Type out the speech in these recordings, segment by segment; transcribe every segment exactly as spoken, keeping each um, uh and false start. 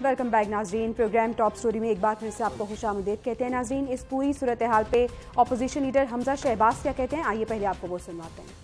Welcome back नाजरीन। Programme top story में एक बार फिर से आपको खुशामदीद कहते हैं। नाजरीन, इस पूरी सूरत हाल पे अपोजिशन लीडर हमजा शहबाज क्या कहते हैं, आइए पहले आपको वो सुनवाते हैं।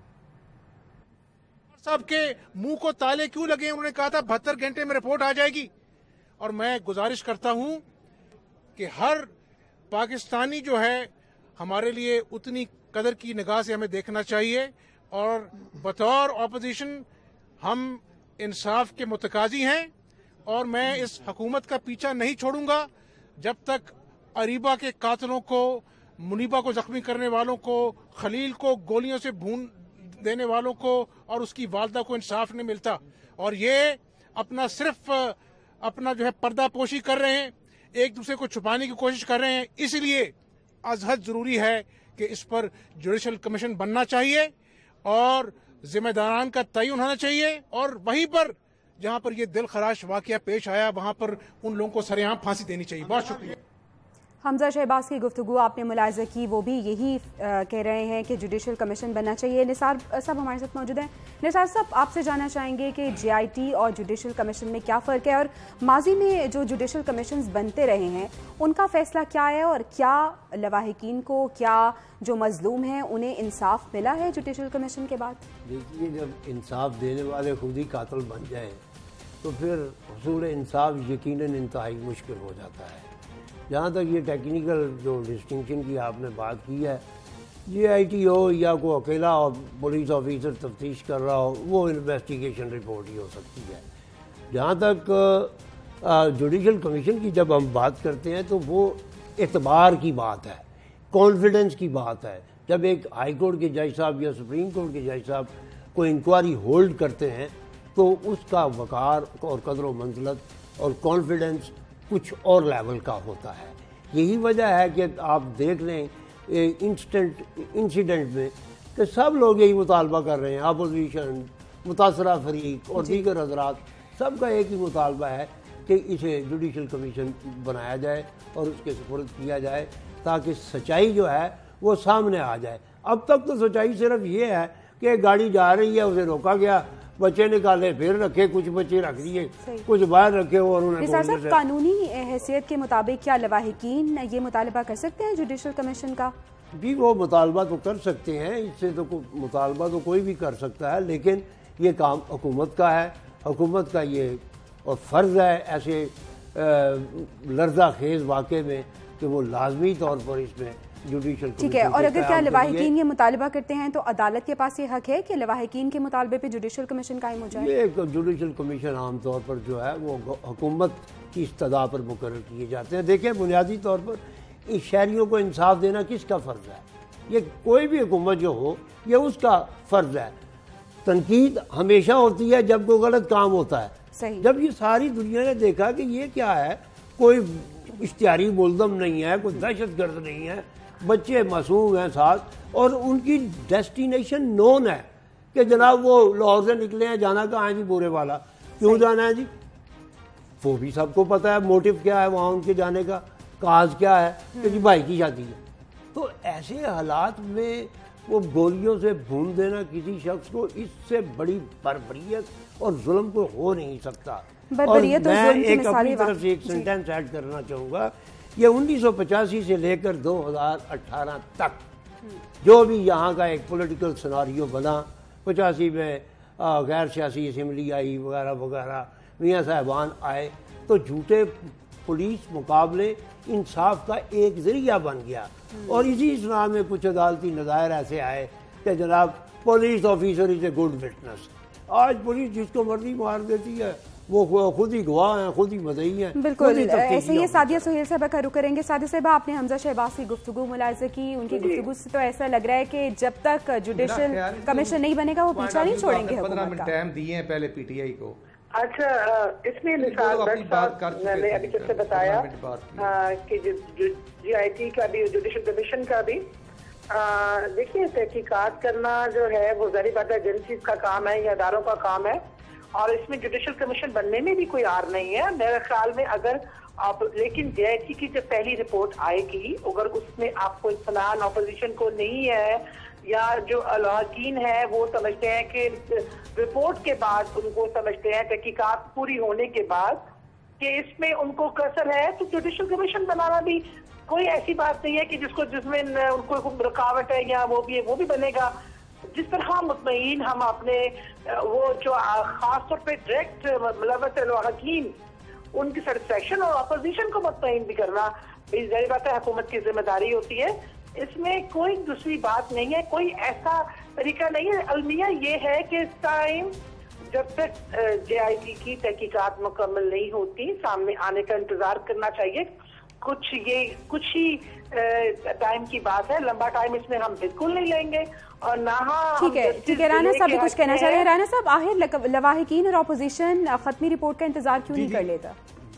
साहब के मुंह को ताले क्यों लगे? उन्होंने कहा था बहत्तर घंटे में रिपोर्ट आ जाएगी। और मैं गुजारिश करता हूं कि हर पाकिस्तानी जो है हमारे लिए उतनी कदर की निगाह से हमें देखना चाहिए और बतौर ऑपोजिशन हम इंसाफ के मुतकाजी हैं और मैं इस हुकूमत का पीछा नहीं छोड़ूंगा जब तक अरीबा के कातलों को, मुनीबा को जख्मी करने वालों को, खलील को गोलियों से भून देने वालों को और उसकी वालदा को इंसाफ नहीं मिलता। और ये अपना सिर्फ अपना जो है पर्दापोशी कर रहे हैं, एक दूसरे को छुपाने की कोशिश कर रहे हैं। इसलिए अजहद जरूरी है कि इस पर जुडिशल कमीशन बनना चाहिए और जिम्मेदारान का तयन होना चाहिए और वहीं पर जहां पर ये दिल खराश वाकया पेश आया वहां पर उन लोगों को सरेआम फांसी देनी चाहिए। बहुत शुक्रिया। हमजा शहबाज की गुफ्तगू आपने मुलाहिजा की, वो भी यही आ, कह रहे हैं कि जुडिशल कमीशन बनना चाहिए। निसार साहब हमारे साथ मौजूद हैं। निसार साहब, आपसे जानना चाहेंगे कि जे आई टी और जुडिशल कमीशन में क्या फ़र्क है और माजी में जो जुडिशल कमीशन बनते रहे हैं उनका फैसला क्या है और क्या लवाहिकीन को, क्या जो मजलूम हैं उन्हें इंसाफ मिला है जुडिशल कमीशन के बाद? देखिए, जब इंसाफ देने वाले खुद ही कातिल बन जाएं तो फिर हुसूल इंसाफ यकीनन इंतहाई मुश्किल हो जाता है। जहाँ तक ये टेक्निकल जो डिस्टिंक्शन की आपने बात की है, जे आई टी हो या कोई अकेला पुलिस ऑफिसर तफ्तीश कर रहा हो, वो इन्वेस्टिगेशन रिपोर्ट ही हो सकती है। जहाँ तक जुडिशल कमीशन की जब हम बात करते हैं तो वो एतबार की बात है, कॉन्फिडेंस की बात है। जब एक हाई कोर्ट के जज साहब या सुप्रीम कोर्ट के जज साहब को इंक्वायरी होल्ड करते हैं तो उसका वक़ार और कदर व मंज़िलत और कॉन्फिडेंस कुछ और लेवल का होता है। यही वजह है कि आप देख लें इंस्टेंट इंसिडेंट में कि सब लोग यही मुतालबा कर रहे हैं, अपोजिशन, मुतासरा फरीक और दीगर हजरात, सबका एक ही मुतालबा है कि इसे जुडिशल कमीशन बनाया जाए और उसके सुपुर्द किया जाए ताकि सच्चाई जो है वो सामने आ जाए। अब तक तो सच्चाई सिर्फ ये है कि गाड़ी जा रही है, उसे रोका गया, बच्चे निकाले, फिर रखे, कुछ बच्चे रख दिए, कुछ बाहर रखे और उन्हें। कानूनी हैसियत के मुताबिक क्या लवाहिकीन ये मुतालबा कर सकते हैं जुडिशल कमीशन का? जी, वो मुतालबा तो कर सकते हैं, इससे तो मुतालबा तो कोई भी कर सकता है, लेकिन ये काम हुकूमत का है। हुकूमत का ये और फ़र्ज़ है ऐसे लर्ज़ा खेज़ वाक़े में कि वो लाजमी तौर पर इसमें जुडिशल। ठीक है, और अगर क्या लवाहिकीन ये मुतालबा करते हैं तो अदालत के पास ये हक है कि लवाहिकीन के मुतालबे पे जुडिशल कमीशन कायम हो जाए? ये जुडिशल कमीशन आमतौर पर जो है वो हुकूमत की इस्तदा पर मुकर्रर किए जाते हैं। देखिए, बुनियादी तौर पर इस शहरियों को इंसाफ देना किसका फ़र्ज़ है? ये कोई भी हुकूमत जो हो ये उसका फ़र्ज़ है। तनकीद हमेशा होती है जब कोई गलत काम होता है। सही। जब ये सारी दुनिया ने देखा कि ये क्या है, कोई इश्तिहारी मुल्ज़म नहीं है, कोई दहशतगर्द नहीं है, बच्चे मासूम हैं साथ और उनकी डेस्टिनेशन नोन है कि जनाब वो लाहौर से निकले हैं, जाना कहाँ है जी बोरे वाला, क्यों जाना है जी, वो भी सबको पता है मोटिव क्या है वहाँ उनके जाने का, काज क्या है कि जी भाई की शादी है। तो ऐसे हालात में वो गोलियों से भून देना किसी शख्स को, इससे बड़ी बर्बरियत और जुल्म को हो नहीं सकता। और मैं एक अपनी तरफ से एक सेंटेंस ऐड करना चाहूँगा, ये उन्नीस सौ पचासी से लेकर दो हज़ार अठारह तक जो भी यहाँ का एक पॉलिटिकल सिनारियो बना, पचासी में गैर सियासी असम्बली आई वगैरह वगैरह, मियाँ साहबान आए, तो झूठे पुलिस मुकाबले इंसाफ का एक जरिया बन गया। और इसी इस्लाम में कुछ अदालती नज़ायर ऐसे आए कि जनाब police officer is a good witness. आज पुलिस जिसको मर्जी मार देती है, वो खुद ही गवाह हैं, खुद ही मदई हैं। बिल्कुल ऐसे ही सादिया सुहेल साहब का रुख करेंगे। सादिया साहब, आपने हमजा शहबाज की गुफ्तगू मुलाहिजा की, उनकी गुफ्तगू से तो ऐसा लग रहा है कि जब तक जुडिशल कमीशन नहीं बनेगा वो पीछा नहीं छोड़ेंगे हुकूमत का। टाइम दिए हैं पहले पीटीआई को। अच्छा, इसमें निसार मैंने अभी जैसे बताया कि जी आई टी का भी, जुडिशल कमीशन का भी, देखिए तहकीकात करना जो है वो ज़ाहिर बात है एजेंसीज का काम है या इदारों का काम है और इसमें जुडिशल कमीशन बनने में भी कोई आर नहीं है मेरे ख्याल में। अगर आप, लेकिन जे आई टी की जब पहली रिपोर्ट आएगी, अगर उसमें आपको इत्तलान अपोजिशन को नहीं है या जो अलाकीन है वो समझते हैं कि रिपोर्ट के बाद, उनको समझते हैं तहकीकात पूरी होने के बाद कि इसमें उनको कसर है, तो जुडिशल कमीशन बनाना भी कोई ऐसी बात नहीं है कि जिसको जिसमें उनको रुकावट है या वो भी है, वो भी बनेगा। जिस तरह हम मुतमईन हम अपने वो जो खास तौर पे डायरेक्ट मुलव्वस हकीम उनकी सेटिस्फेक्शन और अपोजिशन को मुतमईन भी करना जाहिर बात है हुकूमत की जिम्मेदारी होती है। इसमें कोई दूसरी बात नहीं है, कोई ऐसा तरीका नहीं है। अलमिया ये है कि इस टाइम जब तक जे आई टी की तहकीकात मुकम्मल नहीं होती सामने आने का इंतजार करना चाहिए। कुछ ये कुछ ही टाइम की बात है, लंबा टाइम इसमें हम बिल्कुल नहीं लेंगे और ना ठीक है ठीक है राना साहब भी कुछ कहना चाह रहे हैं। राना साहब, आखिर लवाहिकीन और अपोजिशन खत्मी रिपोर्ट का इंतजार क्यों नहीं कर लेता?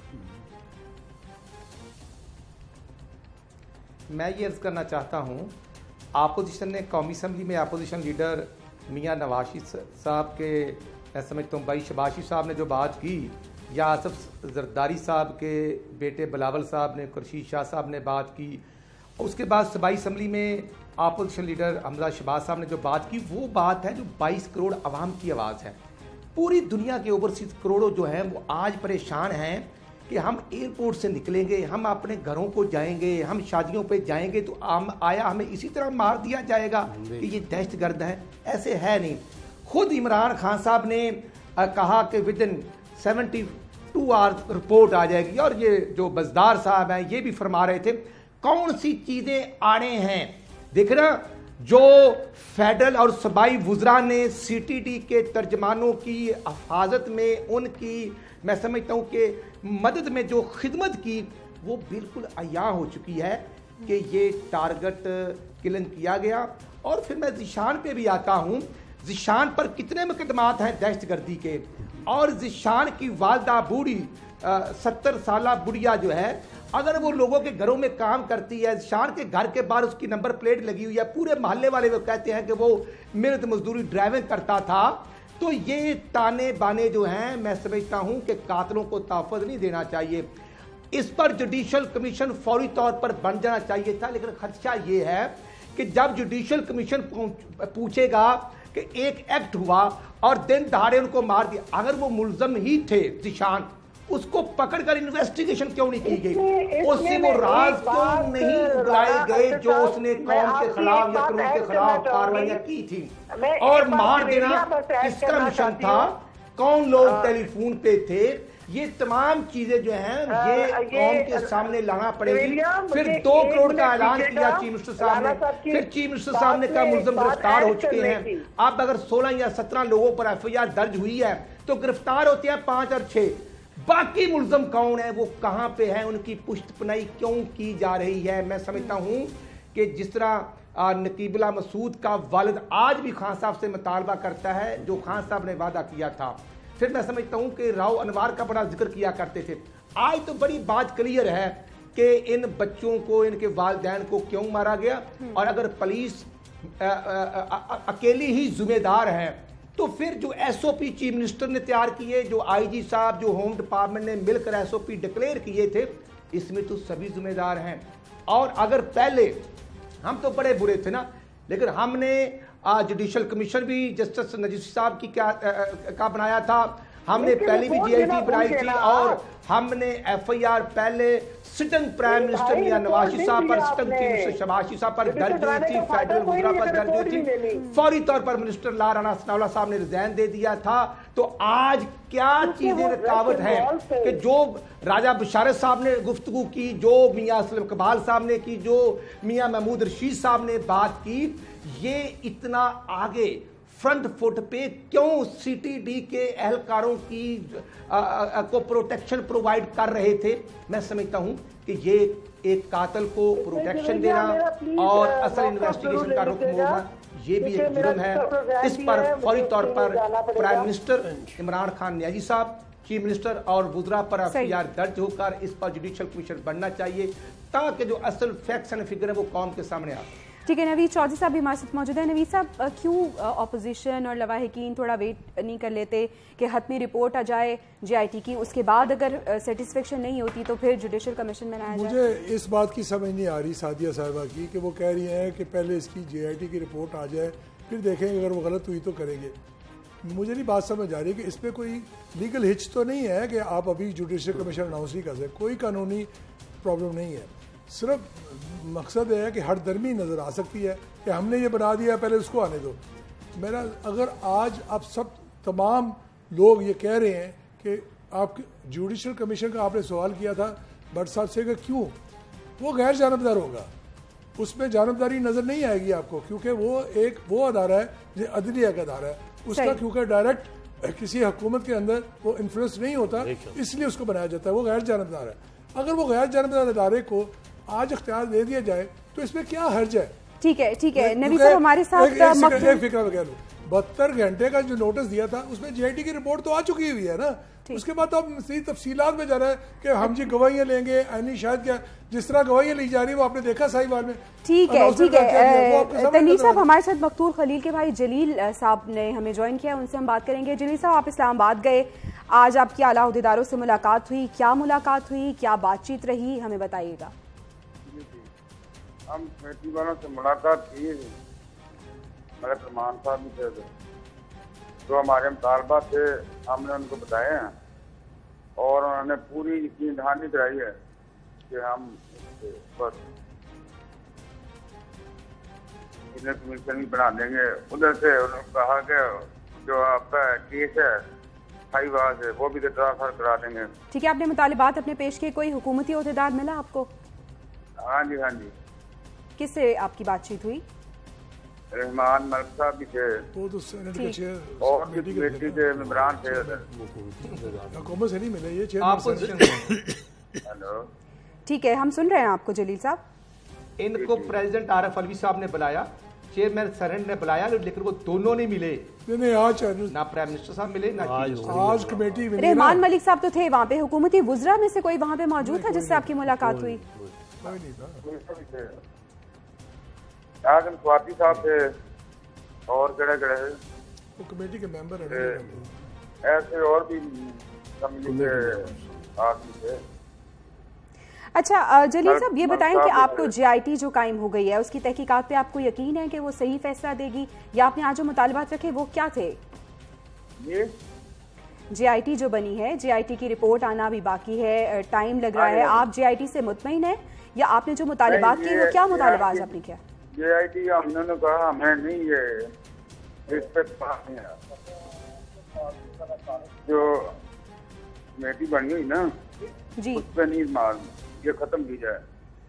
मैं ये अर्ज करना चाहता हूँ, अपोजिशन ने कौमी असम्बली में अपोजिशन लीडर मियाँ नवाज साहब के मैं समझता हूँ भाई शबाशी साहब ने जो बात की, या आसफ जरदारी साहब के बेटे बिलावल साहब ने, खुर्शीद शाह साहब ने बात की, उसके बाद सूबाई असम्बली में अपोजिशन लीडर हमजा शहबाज साहब ने जो बात की, वो बात है जो बाईस करोड़ आवाम की आवाज़ है। पूरी दुनिया के ओवरसीज करोड़ों जो हैं वो आज परेशान हैं कि हम एयरपोर्ट से निकलेंगे, हम अपने घरों को जाएंगे, हम शादियों पे जाएंगे तो आम आया हमें इसी तरह मार दिया जाएगा कि ये दहशतगर्द है। ऐसे है नहीं। खुद इमरान खान साहब ने आ, कहा कि within seventy two hours report आ जाएगी, और ये जो बजदार साहब हैं ये भी फरमा रहे थे कौन सी चीज़ें आने हैं। देख ना, जो फेडरल और सूबाई वुज़रा ने सी टी डी के तर्जमानों की हिफाजत में, उनकी मैं समझता हूँ कि मदद में जो खिदमत की, वो बिल्कुल अया हो चुकी है कि ये टारगेट किलिंग किया गया। और फिर मैं ज़िशान पे भी आता हूँ, ज़िशान पर कितने मुकदमात हैं दहशतगर्दी के, और ज़िशान की वालदा बूढ़ी सत्तर साल बुढ़िया जो है, अगर वो लोगों के घरों में काम करती है, ज़िशान के घर के बाहर उसकी नंबर प्लेट लगी हुई है, पूरे मोहल्ले वाले वो कहते हैं कि वो मेहनत मजदूरी ड्राइविंग करता था, तो ये ताने बाने जो हैं मैं समझता हूं कि कातलों को तहफ़्फ़ुज़ नहीं देना चाहिए। इस पर जुडिशल कमीशन फौरी तौर पर बन जाना चाहिए था, लेकिन खदशा ये है कि जब जुडिशल कमीशन पूछेगा कि एक एक्ट हुआ और दिन दहाड़े उनको मार दिया, अगर वो मुलजम ही थे ज़िशान, उसको पकड़कर इन्वेस्टिगेशन क्यों नहीं की गई, उससे वो राज क्यों नहीं उगलाए गए जो उसने कौम के खिलाफ या कानून के खिलाफ कार्रवाइयां की थी, और मार देना किसका मिशन था, कौन लोग टेलीफोन पे थे, ये तमाम चीजें जो हैं ये कौम के सामने लाना पड़ेगी। फिर दो करोड़ का ऐलान किया चीफ मिनिस्टर साहब ने, फिर चीफ मिनिस्टर साहब ने कहा मुलजम गिरफ्तार हो चुके हैं। अब अगर सोलह या सत्रह लोगों पर एफ आई आर दर्ज हुई है तो गिरफ्तार होते हैं पांच और छह, बाकी मुलजम कौन है, वो कहां पे है, उनकी पुष्टपनाई क्यों की जा रही है। मैं समझता हूं कि जिस तरह नकीबुल्लाह मसूद का वालिद आज भी खान साहब से मुतालबा करता है जो खान साहब ने वादा किया था, फिर मैं समझता हूं कि राव अनवार का बड़ा जिक्र किया करते थे। आज तो बड़ी बात क्लियर है कि इन बच्चों को, इनके वालिदैन को क्यों मारा गया, और अगर पुलिस अकेली ही जिम्मेदार है तो फिर जो S O P chief minister ने तैयार किए, जो आई जी साहब, जो होम डिपार्टमेंट ने मिलकर एस ओ पी डिक्लेयर किए थे, इसमें तो सभी जिम्मेदार हैं। और अगर पहले हम तो बड़े बुरे थे ना, लेकिन हमने जुडिशल कमीशन भी जस्टिस नजीर साहब की क्या का बनाया था, हमने पहले भी जी आई टी बनाई थी, और हमने एफ आई आर पहले सिटिंग प्राइम मिनिस्टर मियां नवाज साहब पर, सिटिंग चीफ मिनिस्टर शहबाज साहब पर दर्ज हुई थी, फेडरल वुज़रा पर दर्ज हुई थी। फौरी तौर पर मिनिस्टर ला राना सनाउल्लाह साहब ने रिजाइन दे दिया था। तो आज क्या चीजें रुकावट है कि जो राजा बशारत साहब ने गुफ्तगू की, जो मियां असलम इकबाल साहब ने की, जो मियां महमूद रशीद साहब ने बात की, ये इतना आगे फ्रंट फुट पे क्यों सी टी डी के एहलकारों की आ, आ, को प्रोटेक्शन प्रोवाइड कर रहे थे। मैं समझता हूं कि ये एक कातिल को प्रोटेक्शन देना और असल इन्वेस्टिगेशन का रुख मोड़ना, ये भी एक जुर्म है। इस पर फौरी तौर पर प्राइम मिनिस्टर इमरान खान नियाजी साहब, चीफ मिनिस्टर और वुज़रा पर एफ आई आर दर्ज होकर इस पर जुडिशल कमीशन बनना चाहिए, ताकि जो असल फैक्ट्स एंड फिगर है वो कौम के सामने आ। ठीक है, नवीद चौधरी साहब भी हमारे साथ मौजूद है। नवीद साहब, क्यों अपोजिशन और लवाहिकीन थोड़ा वेट नहीं कर लेते कि हतमी रिपोर्ट आ जाए जे आई टी की, उसके बाद अगर सेटिस्फेक्शन नहीं होती तो फिर जुडिशल कमीशन बनाया जाए? मुझे इस बात की समझ नहीं आ रही सादिया साहिबा की कि वो कह रही हैं कि पहले इसकी जे आई टी की रिपोर्ट आ जाए, फिर देखेंगे, अगर वो गलत हुई तो करेंगे। मुझे नहीं बात समझ आ रही कि इस पर कोई लीगल हिच तो नहीं है कि आप अभी जुडिशल कमीशन अनाउंस नहीं कर सकते, कोई कानूनी प्रॉब्लम नहीं है। सिर्फ मकसद है कि हर दरमी नज़र आ सकती है कि हमने ये बना दिया, पहले उसको आने दो। मेरा अगर आज आप सब तमाम लोग ये कह रहे हैं कि आप जुडिशल कमीशन का आपने सवाल किया था भट्ट साहब से कि क्यों वो गैर जानबदार होगा, उसमें जानबदारी नज़र नहीं आएगी आपको, क्योंकि वो एक वो अदारा है जो अदलिया का अदारा है, उसका क्योंकि डायरेक्ट किसी हुकूमत के अंदर वो इन्फ्लुएंस नहीं होता, इसलिए उसको बनाया जाता है, वो गैर जानबदार है। अगर वो गैर जानबदार अदारे को आज इख्तियार दे दिया जाए तो इसमें क्या हर्ज है? ठीक है ठीक है नबी साहब हमारे साथ एक फिक्र में कह लूँ, बहत्तर घंटे का जो नोटिस दिया था उसमें जीआईटी की रिपोर्ट तो आ चुकी हुई है ना, उसके बाद तो अब सही तफसीलात में जा रहा है कि हम जी गवाहियां लेंगे, यानी शायद क्या जिस तरह गवाहियां ली जा रही है वो आपने देखा साहिवाल में। ठीक है ठीक है तनवीर साहब हमारे साथ मकतूल खलील के भाई जलील साहब ने हमें ज्वाइन किया, उनसे हम बात करेंगे। जलील साहब आप इस्लामाबाद गए, आज आपकी आला अहदेदारों से मुलाकात हुई, क्या मुलाकात हुई, क्या बातचीत रही, हमें बताइएगा। हम कमेटी वालों से मुलाकात की, मेरे फरमान साहब भी थे, जो हमारे मुतालबा थे हमने उनको बताए हैं और उन्होंने पूरी यकीन दहानी कराई है कि हम बस इन्हें कमीशन भी बना देंगे। उधर से उन्होंने कहा कि जो आपका केस है हाईवा से वो भी ट्रांसफर करा देंगे। ठीक है, आपने मुतालिबात अपने पेश किए, कोई हुकूमती ओहदेदार मिला आपको? हाँ जी हाँ जी। किससे आपकी बातचीत हुई? रहमान मलिक साहब भी थे, वो तो सेनेट के चेयर और कमेटी के मेंबरान थे। हुकूमत से नहीं मिले ये चेयर। हेलो ठीक है, हम सुन रहे हैं आपको जलील साहब। इनको प्रेसिडेंट आरिफ अलवी साहब ने बुलाया, चेयरमैन सेनेट ने बुलाया, लेकिन वो दोनों नहीं मिले। नहीं आज ना प्राइम मिनिस्टर साहब मिले ना आज कमेटी। रहमान मलिक साहब तो थे वहाँ पे, हुकूमती वुज़रा में से कोई वहाँ पे मौजूद था जिससे आपकी मुलाकात हुई? आज स्वाति साहब थे और कड़े कड़े वो कमेटी के मेंबर हैं, ऐसे और भी आदमी थे। अच्छा जलील साहब ये बताएं कि आपको जेआईटी जो कायम हो गई है उसकी तहकीकात पे आपको यकीन है कि वो सही फैसला देगी, या आपने आज जो मुतालबात रखे वो क्या थे? ये जेआईटी जो बनी है, जेआईटी की रिपोर्ट आना अभी बाकी है, टाइम लग रहा है, आप जेआईटी से मुतमईन है या आपने जो मुतालबात किए वो क्या मुतालबात आपने किया? जेआईटी हमने कहा हमें नहीं ये इस पे जो कमेटी बनी हुई ना जी उस पे नहीं माल ये खत्म की जाए।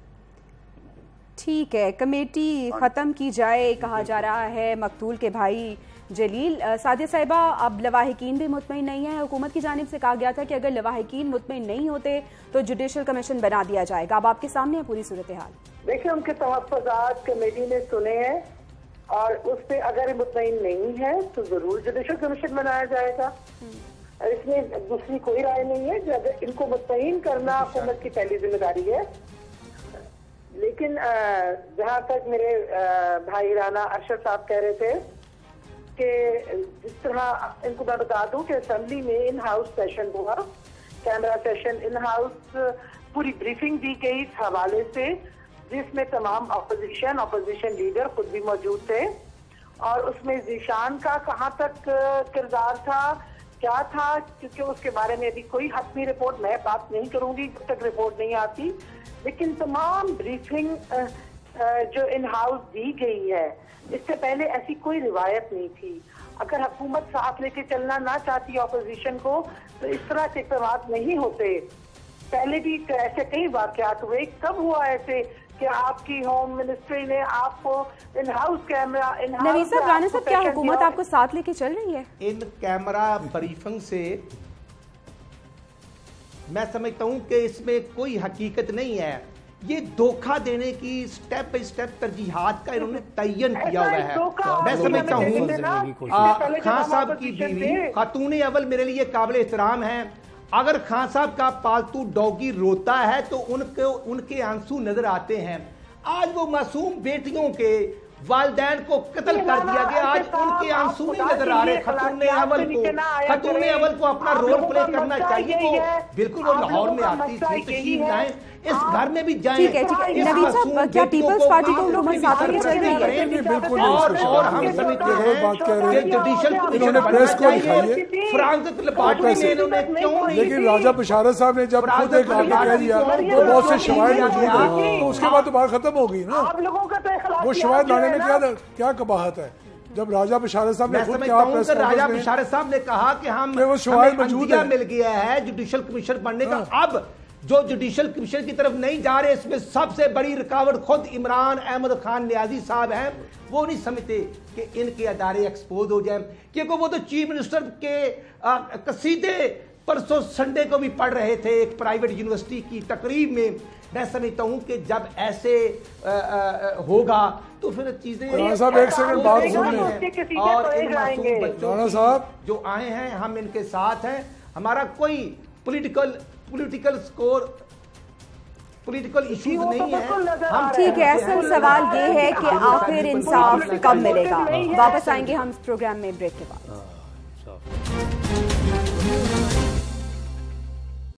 ठीक है, कमेटी खत्म की जाए कहा जा रहा है मकतूल के भाई जलील। सादिया साहिबा, अब लवाहिकीन भी मुतमईन नहीं है, हुकूमत की जानिब से कहा गया था कि अगर लवाहिकीन मुतमईन नहीं होते तो जुडिशल कमीशन बना दिया जाएगा, अब आपके सामने है पूरी सूरत हाल। देखिए उनके तहफ़्फ़ुज़ात कमेटी ने सुने हैं और उस पर अगर मुतमईन नहीं है तो जरूर जुडिशल कमीशन बनाया जाएगा, इसमें दूसरी कोई राय नहीं है। जब इनको मुतमईन करना हुकूमत की पहली जिम्मेदारी है। लेकिन जहाँ तक मेरे भाई राना अरशद साहब कह रहे थे कि जिस तरह इनको मैं बता दूं कि असेंबली में इन हाउस सेशन हुआ, कैमरा सेशन इन हाउस, पूरी ब्रीफिंग दी गई इस हवाले से जिसमें तमाम अपोजिशन अपोजिशन लीडर खुद भी मौजूद थे और उसमें ज़ीशान का कहाँ तक किरदार था, क्या था, क्योंकि उसके बारे में अभी कोई हतमी रिपोर्ट मैं बात नहीं करूंगी जब तक रिपोर्ट नहीं आती। लेकिन तमाम ब्रीफिंग जो इन हाउस दी गई है इससे पहले ऐसी कोई रिवायत नहीं थी। अगर हुकूमत साथ लेके चलना ना चाहती अपोजिशन को तो इस तरह के इक़दाम नहीं होते। पहले भी ऐसे कई वाक़यात हुए, कब हुआ ऐसे कि आपकी होम मिनिस्ट्री ने आपको in house camera in Naveed साहब, राना साहब, क्या हुकूमत आपको साथ लेके चल रही है? इन कैमरा ब्रीफिंग से मैं समझता हूं कि इसमें कोई हकीकत नहीं है, ये धोखा देने की स्टेप बाई स्टेप तरजीहात का इन्होंने तयन किया हुआ है। मैं समझता हूँ खान साहब की बीवी खातून अव्वल मेरे लिए काबिल एहतराम है। अगर खान साहब का पालतू डॉगी रोता है तो उनके उनके आंसू नजर आते हैं। आज वो मासूम बेटियों के वालिदैन को कत्ल कर दिया गया, आज उनके आंसू नहीं नजर आ रहे। खतून अव्वल को खतून अव्वल को अपना रोल प्ले करना चाहिए, वो बिल्कुल वो लाहौर में आती थी, तशरीफ लाए, इस घर में भी जाएं। ठीक है, ठीक है। नवीद साहब, क्या पीपल्स पार्टी को लोग साथ में चल रही है? बिल्कुल। और और हम समझते हैं कि जुडिशियल कमीशन प्रेस को दिखाइए फ्रांस पार्टी ने इन्होंने क्यों नहीं, लेकिन राजा बशारत साहब ने जब खुद एक आगे कह दिया तो बहुत से शवाहिद मौजूद है, तो उसके बाद तो बात खत्म हो गई ना। वो शवाहिद लाने में क्या क्या कबाहत है? जब राजा बशारत साहब ने खुद कहा, राजा बशारत साहब ने कहा कि हम हमें मिल गया है जुडिशियल कमीशन बनने का, अब जो जुडिशियल कमीशन की तरफ नहीं जा रहे, इसमें सबसे बड़ी रुकावट खुद इमरान अहमद खान नियाजी साहब हैं। वो नहीं समझते कि इनके अदारे एक्सपोज हो जाए, क्योंकि वो तो चीफ मिनिस्टर के कसीदे परसों संडे को भी पढ़ रहे थे एक प्राइवेट यूनिवर्सिटी की तकरीब में। मैं समझता हूं कि जब ऐसे आ, आ, होगा तो फिर चीजें साहब एक सेकंड बात सुन लें। और इन मासूम बच्चों साहब जो आए हैं, हम इनके साथ हैं। हमारा कोई political political score political issues नहीं है। हम ठीक है, असल सवाल ये है कि आखिर इंसाफ कब मिलेगा। वापस आएंगे हम इस प्रोग्राम में ब्रेक के बाद।